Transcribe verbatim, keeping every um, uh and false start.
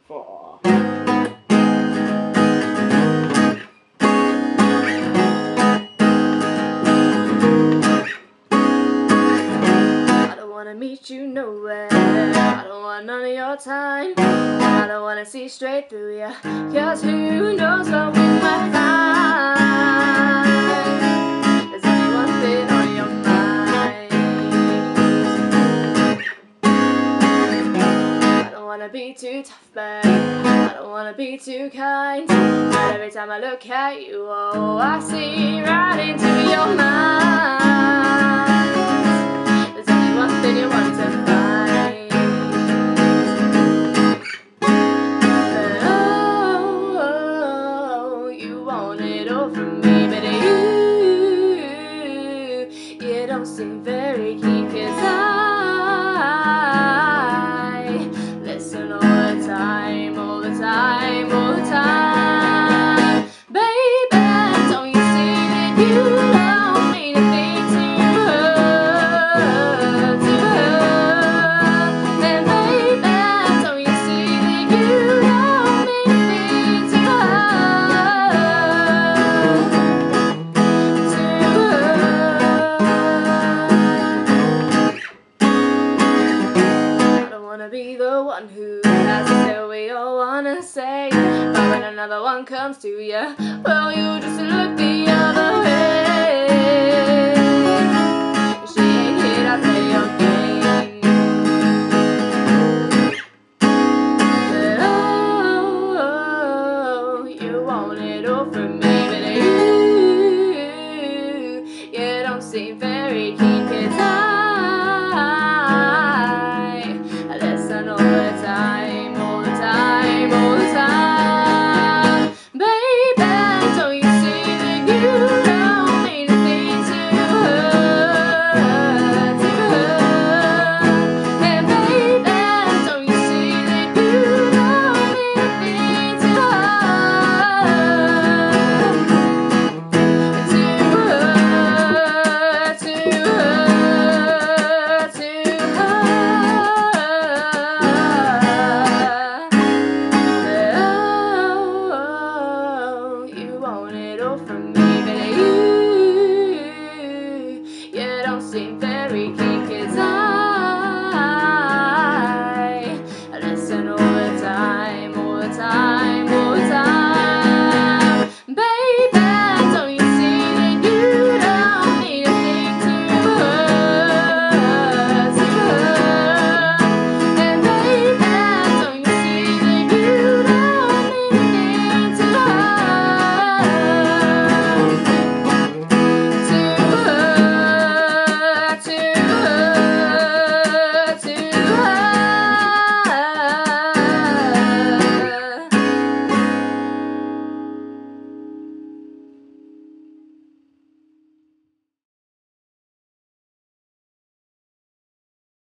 four. Meet you nowhere. I don't want none of your time. I don't wanna see straight through you, cause who knows what we might find. There's only one thing on your mind. I don't wanna be too tough, babe. I don't wanna be too kind, but every time I look at you, oh, I see right into your mind. Then you want to find, but oh, oh, you want it all from me, but you, you don't seem very keen, cause I listen all the time, all the time, all the time, baby, don't you see that you don't mean a thing to her? Be the one who has to say what we all wanna say, but when another one comes to you, well, you just look the other